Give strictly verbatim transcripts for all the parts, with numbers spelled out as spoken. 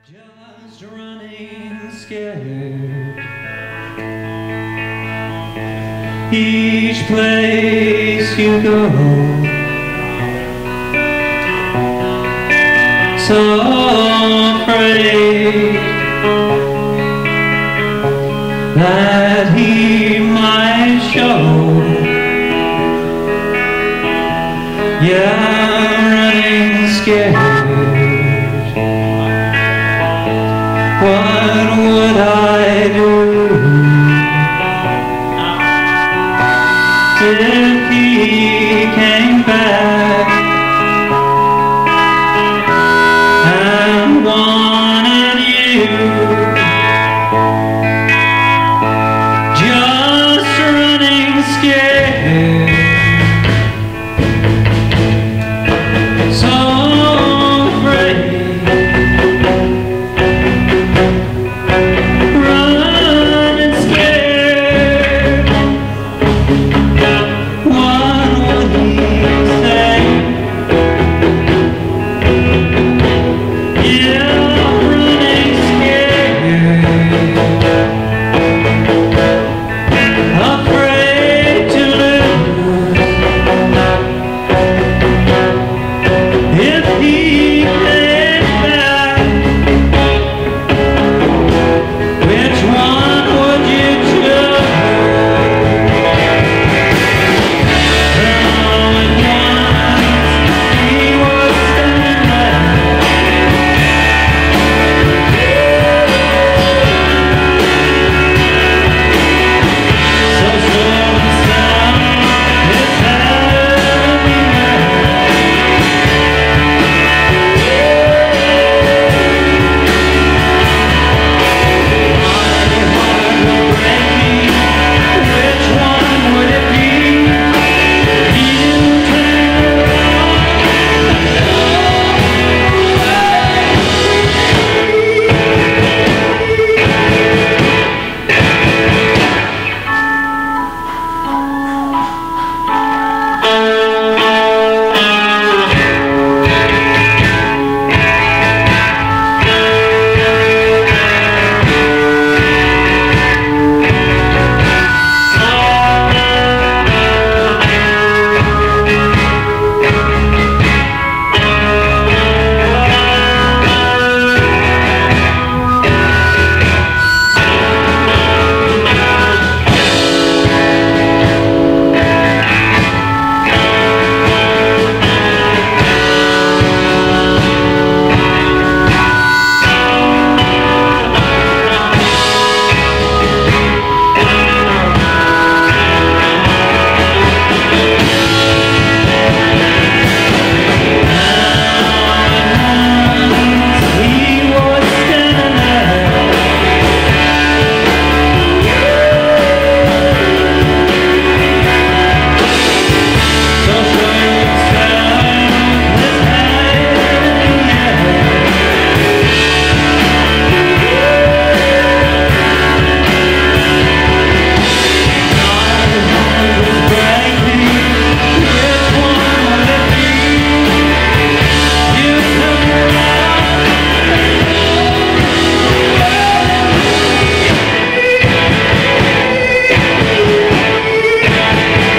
Just running scared. Each place you go, so afraid that he might show. Yeah, running scared. What would I do if he came back and wanted you? Just running scared, so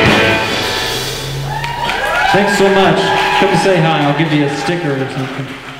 thanks so much. Come say hi. I'll give you a sticker or something.